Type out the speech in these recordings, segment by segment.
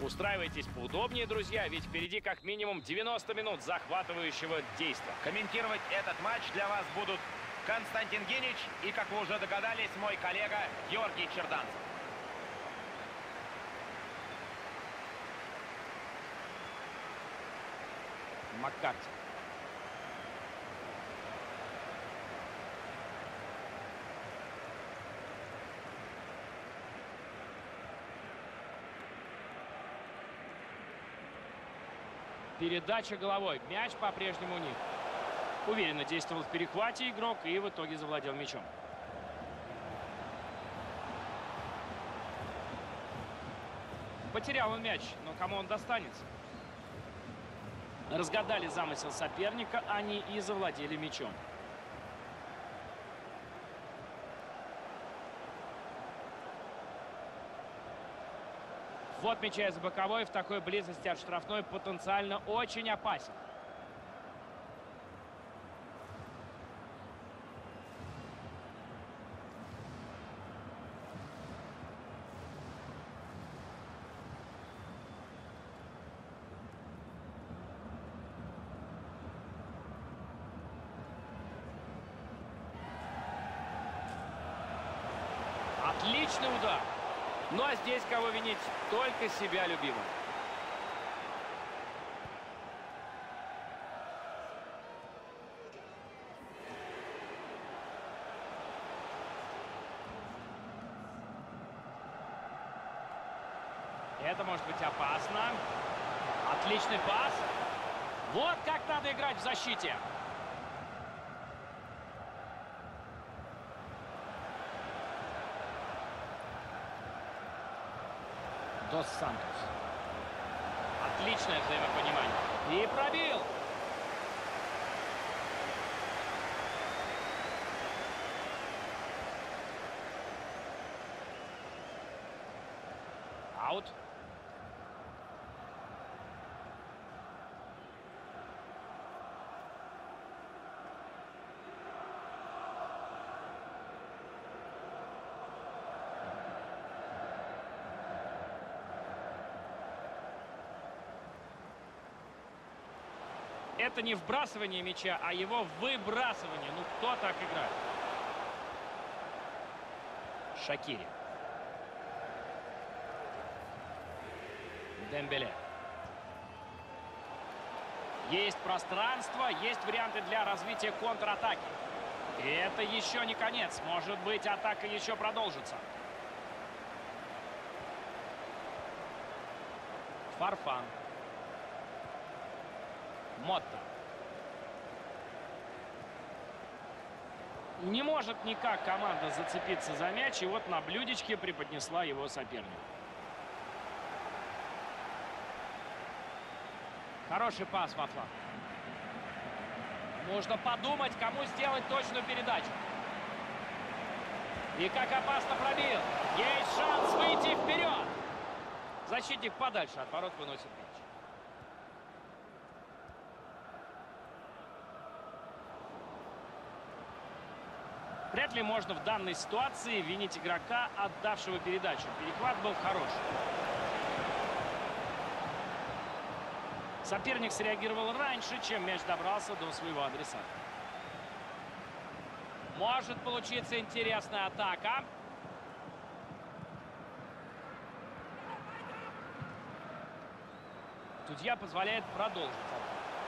Устраивайтесь поудобнее, друзья, ведь впереди как минимум 90 минут захватывающего действия. Комментировать этот матч для вас будут Константин Гинич и, как вы уже догадались, мой коллега Георгий Черданцев. Маккарти. Передача головой. Мяч по-прежнему у них. Уверенно действовал в перехвате игрок и в итоге завладел мячом. Потерял он мяч, но кому он достанется? Разгадали замысел соперника, они и завладели мячом. Вот мяча из боковой, в такой близости от штрафной потенциально очень опасен. Отличный удар. Ну а здесь кого винить? Только себя, любимого. Это может быть опасно. Отличный пас. Вот как надо играть в защите. Дос Сантос. Отличное взаимопонимание. И пробил. Аут. Это не вбрасывание мяча, а его выбрасывание. Ну, кто так играет? Шакири. Дембеле. Есть пространство, есть варианты для развития контратаки. И это еще не конец. Может быть, атака еще продолжится. Фарфан. Мотта. Не может никак команда зацепиться за мяч, и вот на блюдечке преподнесла его сопернику. Хороший пас во фланг. Нужно подумать, кому сделать точную передачу. И как опасно пробил. Есть шанс выйти вперед. Защитник подальше от ворот выносит мяч. Вряд ли можно в данной ситуации винить игрока, отдавшего передачу. Перехват был хороший. Соперник среагировал раньше, чем мяч добрался до своего адресата. Может получиться интересная атака. Судья позволяет продолжить атаку.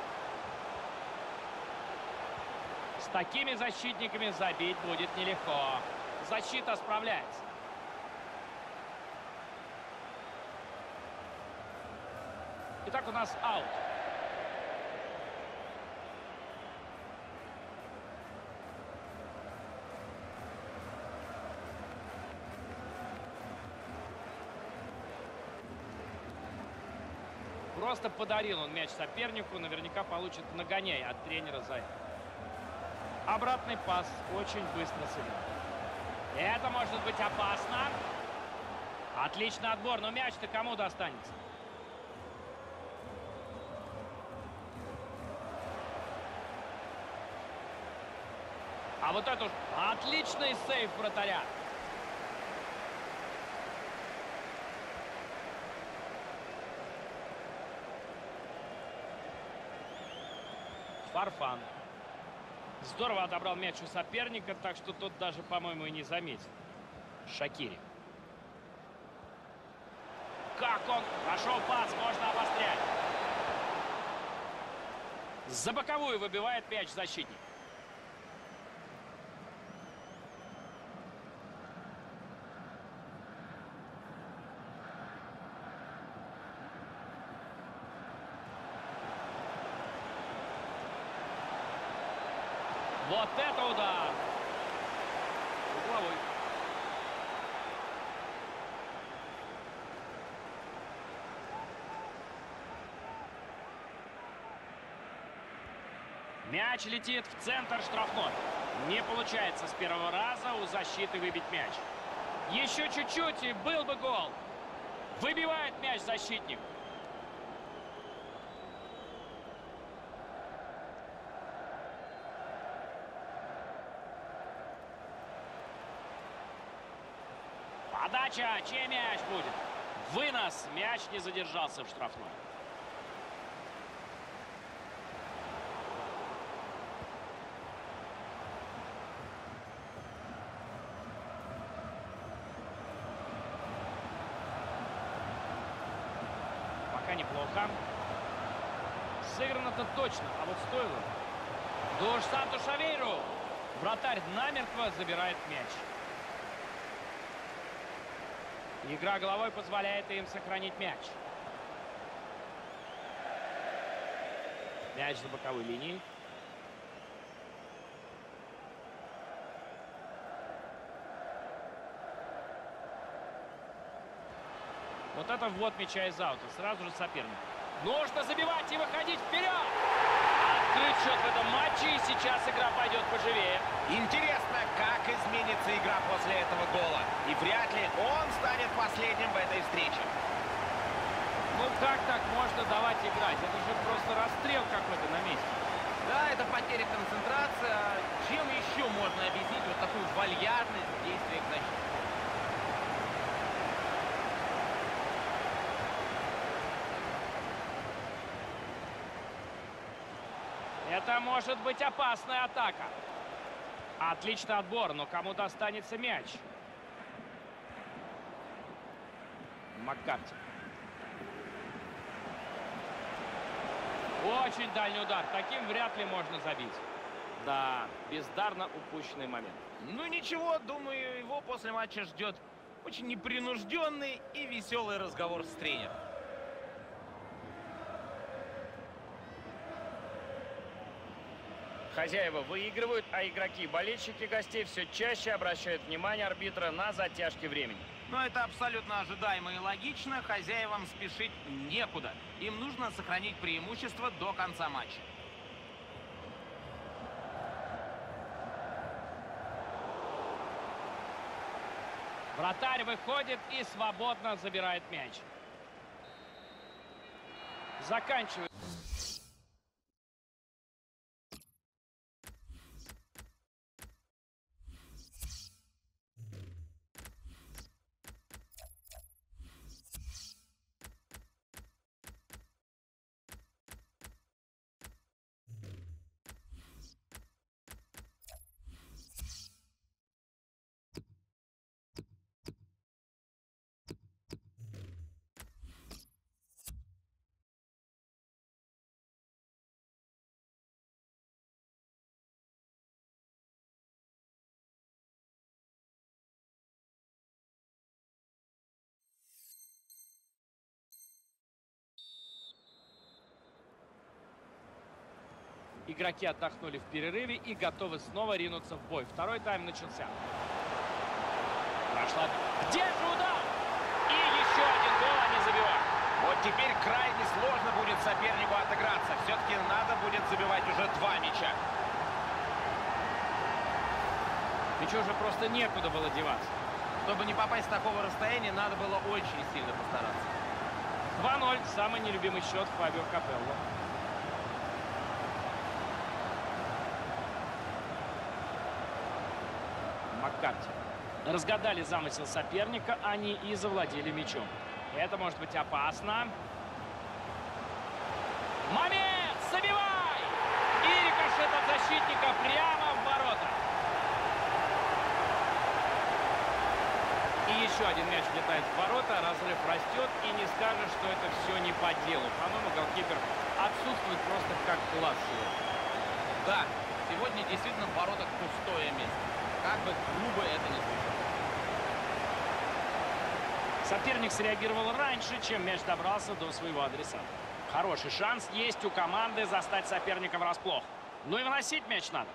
С такими защитниками забить будет нелегко. Защита справляется. Итак, у нас аут. Просто подарил он мяч сопернику. Наверняка получит нагоняй от тренера за это. Обратный пас очень быстро сыгран. Это может быть опасно. Отличный отбор, но мяч-то кому достанется? А вот это отличный сейв вратаря. Фарфан. Здорово отобрал мяч у соперника, так что тот даже, по-моему, и не заметил. Шакири. Как он пошел пас, можно обострять. За боковую выбивает мяч защитник. Вот это удар! Угловой. Мяч летит в центр штрафной. Не получается с первого раза у защиты выбить мяч. Еще чуть-чуть и был бы гол. Выбивает мяч защитник. Подача, чей мяч будет? Вынос, мяч не задержался в штрафной. Пока неплохо. Сыграно-то точно, а вот стоило. Душ Санту Шавейру. Вратарь намертво забирает мяч. Игра головой позволяет им сохранить мяч. Мяч за боковой линией. Вот это ввод мяча из аута. Сразу же соперник. Нужно забивать и выходить вперед! Открыт счет в этом матче, и сейчас игра пойдет поживее. Интересно, как изменится игра после этого гола. И вряд ли он станет последним в этой встрече. Ну как так можно давать играть? Это же просто расстрел какой-то на месте. Да, это потеря концентрации. А чем еще можно объяснить вот такую вальяжность в действиях защиты? Это может быть опасная атака. Отличный отбор, но кому достанется мяч? Маккарти. Очень дальний удар. Таким вряд ли можно забить. Да, бездарно упущенный момент. Ну ничего, думаю, его после матча ждет очень непринужденный и веселый разговор с тренером. Хозяева выигрывают, а игроки и болельщики гостей все чаще обращают внимание арбитра на затяжки времени. Но это абсолютно ожидаемо и логично. Хозяевам спешить некуда. Им нужно сохранить преимущество до конца матча. Вратарь выходит и свободно забирает мяч. Заканчивает. Игроки отдохнули в перерыве и готовы снова ринуться в бой. Второй тайм начался. Прошла. Где же удар? И еще один гол они забивают. Вот теперь крайне сложно будет сопернику отыграться. Все-таки надо будет забивать уже 2 мяча. Мячу уже просто некуда было деваться. Чтобы не попасть с такого расстояния, надо было очень сильно постараться. 2-0. Самый нелюбимый счет Фабио Капелло. Маккарти. Разгадали замысел соперника, они и завладели мячом. Это может быть опасно. Момент! Забивай! И защитника прямо в ворота. И еще один мяч летает в ворота, разрыв растет, и не скажешь, что это все не по делу. По-моему, голкипер отсутствует просто как класс сегодня. Да, сегодня действительно в воротах пустое место. Как бы грубо это ни звучало. Соперник среагировал раньше, чем мяч добрался до своего адресата. Хороший шанс есть у команды застать соперника врасплох. Ну и выносить мяч надо.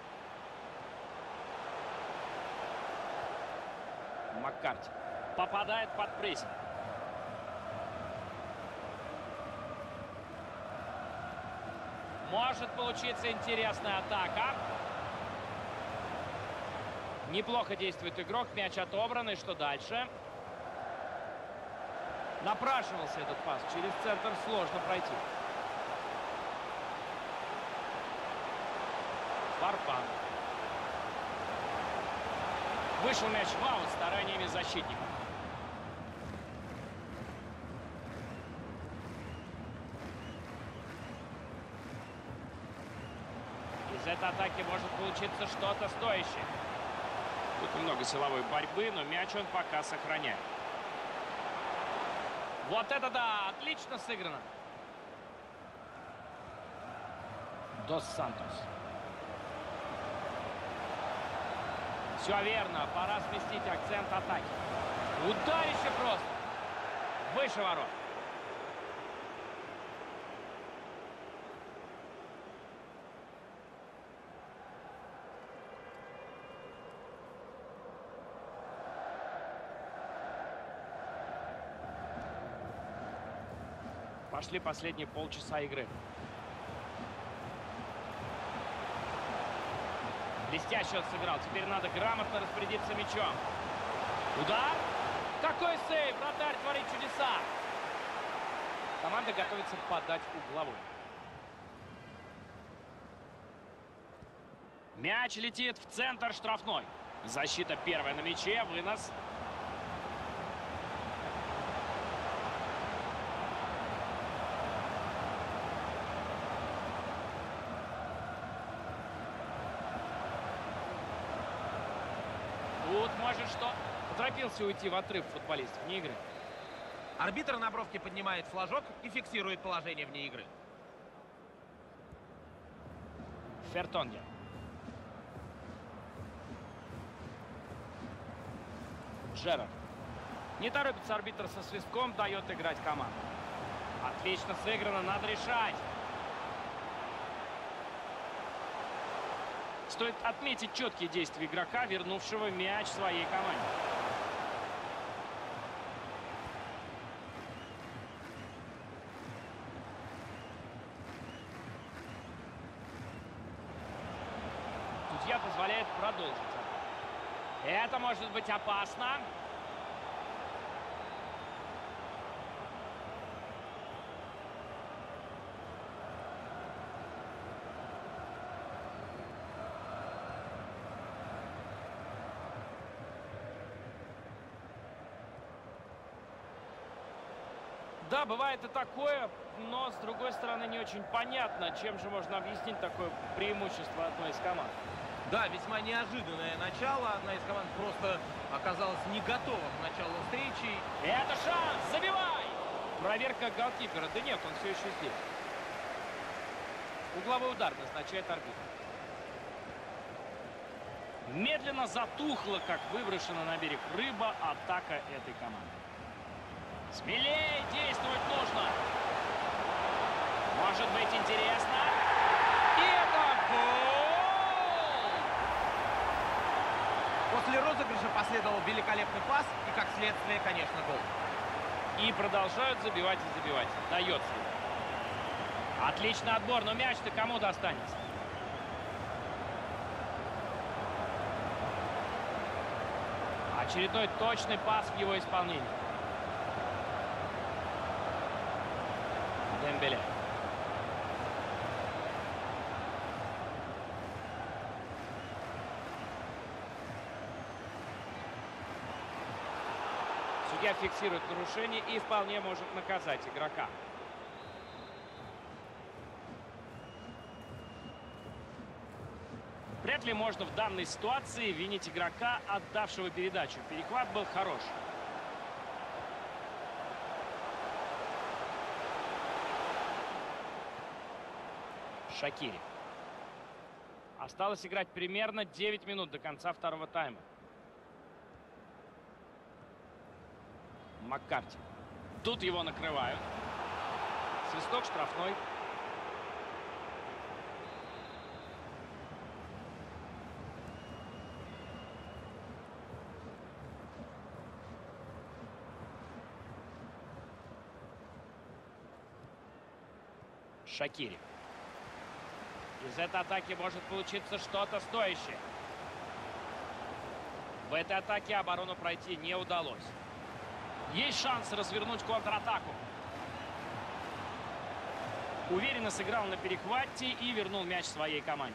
Маккарти попадает под прессинг. Может получиться интересная атака. Неплохо действует игрок. Мяч отобран. И что дальше? Напрашивался этот пас. Через центр сложно пройти. Фарфан. Вышел мяч в аут стараниями защитника. Из этой атаки может получиться что-то стоящее. Тут много силовой борьбы, но мяч он пока сохраняет. Вот это да! Отлично сыграно. Дос Сантос. Все верно. Пора сместить акцент атаки. Ударище просто. Выше ворот. Пошли последние полчаса игры. Блестяще он сыграл. Теперь надо грамотно распорядиться мячом. Удар. Какой сейв! Вратарь творит чудеса. Команда готовится подать угловой. Мяч летит в центр штрафной. Защита первая на мяче. Вынос. Тут может что? Поторопился уйти в отрыв футболист вне игры. Арбитр на бровке поднимает флажок и фиксирует положение вне игры. Фертонген. Джерард. Не торопится арбитр со свистком, дает играть команду. Отлично сыграно, надо решать. Стоит отметить четкие действия игрока, вернувшего мяч своей команде. Судья позволяет продолжить. Это может быть опасно. Да, бывает и такое, но, с другой стороны, не очень понятно, чем же можно объяснить такое преимущество одной из команд. Да, весьма неожиданное начало. Одна из команд просто оказалась не готова к началу встречи. Это шанс! Забивай! Проверка голкипера. Да нет, он все еще здесь. Угловой удар назначает арбитр. Медленно затухла, как выброшена на берег рыба, атака этой команды. Смелее действовать нужно. Может быть интересно. И это гол! После розыгрыша последовал великолепный пас и, как следствие, конечно, гол. И продолжают забивать и забивать. Дается. Отличный отбор, но мяч-то кому достанется? Очередной точный пас в его исполнении. Дембеле. Судья фиксирует нарушение и вполне может наказать игрока. Вряд ли можно в данной ситуации винить игрока, отдавшего передачу. Перехват был хорош. Шакири. Осталось играть примерно 9 минут до конца второго тайма. Маккарти. Тут его накрывают. Свисток штрафной. Шакири. Из этой атаки может получиться что-то стоящее. В этой атаке оборону пройти не удалось. Есть шанс развернуть контратаку. Уверенно сыграл на перехвате и вернул мяч своей команде.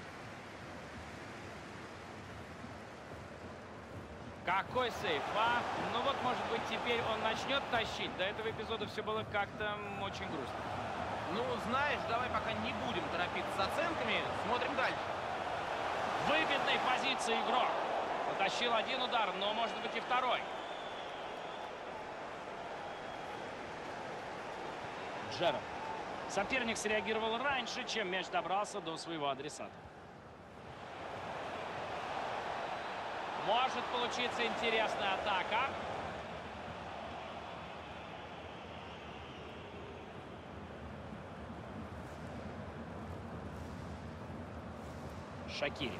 Какой сейф, а? Ну вот, может быть, теперь он начнет тащить. До этого эпизода все было как-то очень грустно. Ну, знаешь, давай пока не будем торопиться с оценками, смотрим дальше. В выгодной позиции игрок. Потащил один удар, но может быть и второй. Джерард. Соперник среагировал раньше, чем мяч добрался до своего адресата. Может получиться интересная атака. Шакири.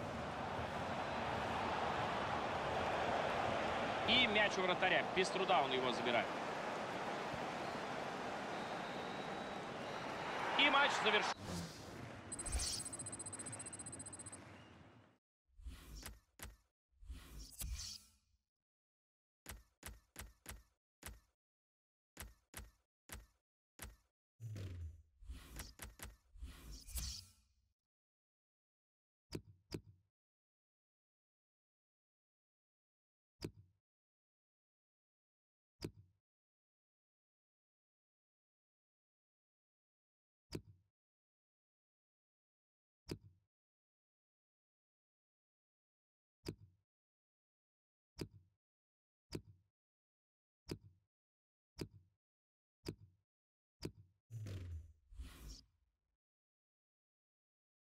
И мяч у вратаря. Без труда он его забирает. И матч завершен.